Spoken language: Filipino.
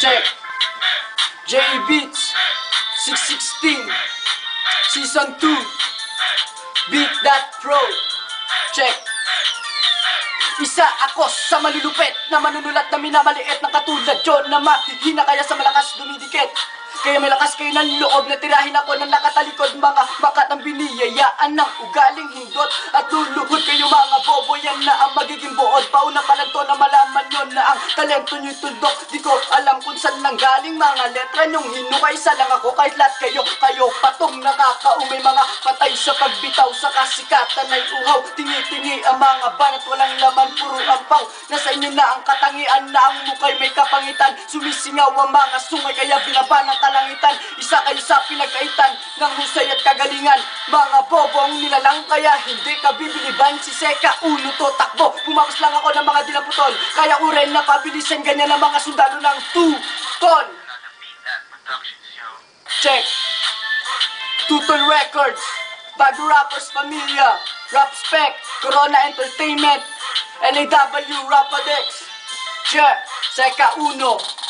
Check. J Beats 616 Season 2 Beat That Pro. Check. Isa ako sa malulupit na manunulat na minamaliit na katulad yun na mahihina kaya sa malakas dumidikit. Kaya may lakas kayo ng loob na tirahin ako ng nakatalikod. Mga makatang biniyayaan ng ugaling hindot at luluhod kayo mga bobo. Yan na ang magiging buod. Pauna pa lang to na malaman nyo na ang talento nyo'y tundok. Di ko alam kung saan nang galing mga letra nyong hinukay. Isa lang ako kahit lahat kayo patong nakakaumay. Mga patay sa pagbitaw sa kasikatan ay uhaw. Tingi-tingi ang mga banat walang laman puro ampaw. Nasa inyo na ang katangian na ang mukay may kapangitan. Sumisingaw ang mga sungay kaya binaba ng kalangitan. Isa kayo sa pinagkaitan ng husay at kagalingan. Mga bobong nilalang kaya hindi ka bibiliban. Si Seka, uno to takbo. Pumakas lang ako ng mga dilaputol. Kaya ko rin napabilisan ganyan ang mga sundalo ng 2 ton. Check. 2 ton Records, Bago Rappers Pamilya, Rap Spec, Corona Entertainment, LAW Rapadex. Check. Seka, uno.